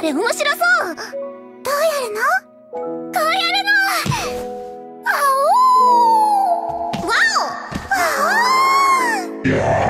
れ面白そう。どうやるの？こうやるの。わお！わお！わお！